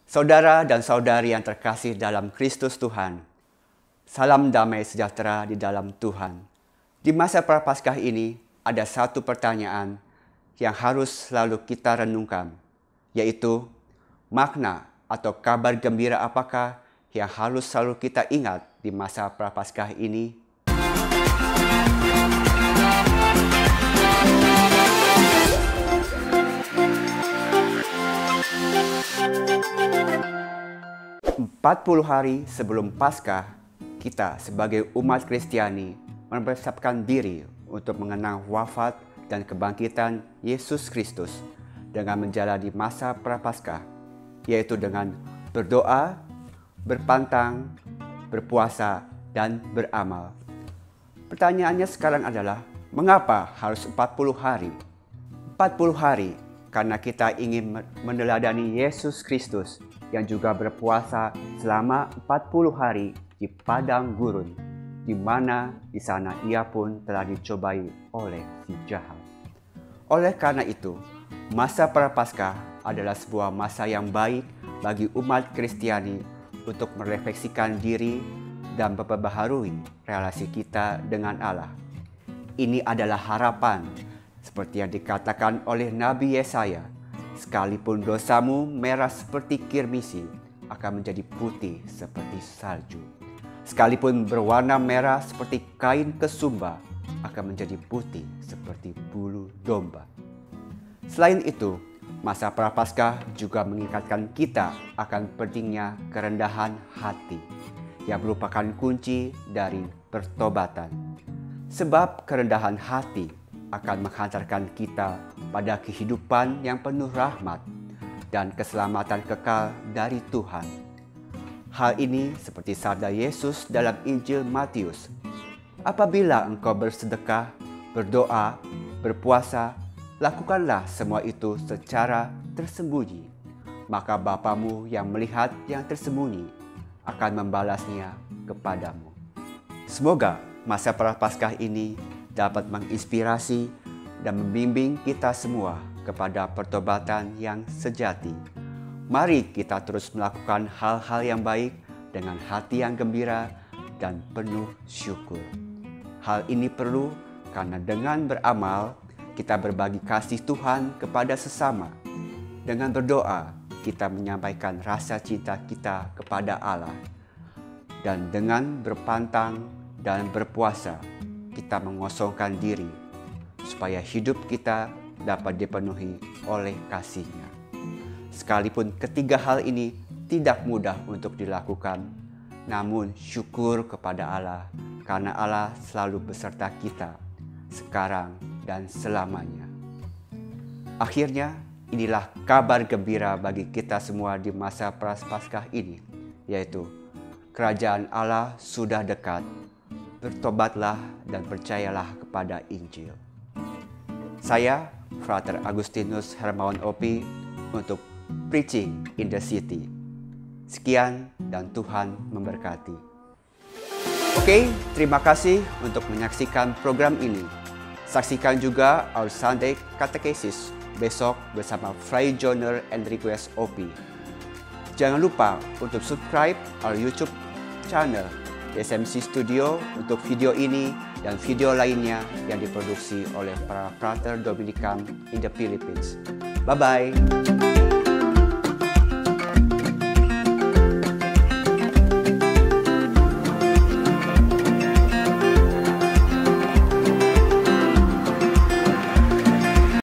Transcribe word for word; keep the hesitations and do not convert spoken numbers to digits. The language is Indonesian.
Saudara dan saudari yang terkasih dalam Kristus Tuhan, salam damai sejahtera di dalam Tuhan. Di masa Prapaskah ini ada satu pertanyaan yang harus selalu kita renungkan, yaitu makna atau kabar gembira apakah yang harus selalu kita ingat di masa Prapaskah ini? empat puluh hari sebelum Paskah, kita sebagai umat Kristiani mempersiapkan diri untuk mengenang wafat dan kebangkitan Yesus Kristus dengan menjalani masa Prapaskah, yaitu dengan berdoa, berpantang, berpuasa, dan beramal. Pertanyaannya sekarang adalah, mengapa harus empat puluh hari? empat puluh hari karena kita ingin meneladani Yesus Kristus yang juga berpuasa selama empat puluh hari di padang gurun, di mana di sana ia pun telah dicobai oleh si jahat. Oleh karena itu, masa Prapaskah adalah sebuah masa yang baik bagi umat Kristiani untuk merefleksikan diri dan memperbaharui relasi kita dengan Allah. Ini adalah harapan, seperti yang dikatakan oleh Nabi Yesaya, sekalipun dosamu merah seperti kirmisi, akan menjadi putih seperti salju. Sekalipun berwarna merah seperti kain kesumba, akan menjadi putih seperti bulu domba. Selain itu, masa Prapaskah juga mengingatkan kita akan pentingnya kerendahan hati, yang merupakan kunci dari pertobatan. Sebab kerendahan hati akan menghantarkan kita pada kehidupan yang penuh rahmat dan keselamatan kekal dari Tuhan. Hal ini seperti sabda Yesus dalam Injil Matius, apabila engkau bersedekah, berdoa, berpuasa, lakukanlah semua itu secara tersembunyi, maka Bapamu yang melihat yang tersembunyi akan membalasnya kepadamu. Semoga masa Prapaskah ini dapat menginspirasi dan membimbing kita semua kepada pertobatan yang sejati. Mari kita terus melakukan hal-hal yang baik dengan hati yang gembira dan penuh syukur. Hal ini perlu karena dengan beramal kita berbagi kasih Tuhan kepada sesama. Dengan berdoa kita menyampaikan rasa cinta kita kepada Allah. Dan dengan berpantang dan berpuasa kita mengosongkan diri supaya hidup kita dapat dipenuhi oleh kasih-Nya. Sekalipun ketiga hal ini tidak mudah untuk dilakukan, namun syukur kepada Allah karena Allah selalu beserta kita sekarang dan selamanya. Akhirnya, inilah kabar gembira bagi kita semua di masa Prapaskah ini, yaitu kerajaan Allah sudah dekat. Bertobatlah dan percayalah kepada Injil. Saya, Frater Agustinus Hermawan O P, untuk Preaching in the City. Sekian dan Tuhan memberkati. Oke, terima kasih untuk menyaksikan program ini. Saksikan juga our Sunday Catechesis besok bersama Fray Joner Enriquez O P. Jangan lupa untuk subscribe our YouTube channel S M C Studio untuk video ini dan video lainnya yang diproduksi oleh para Frater Dominican in the Philippines. Bye-bye!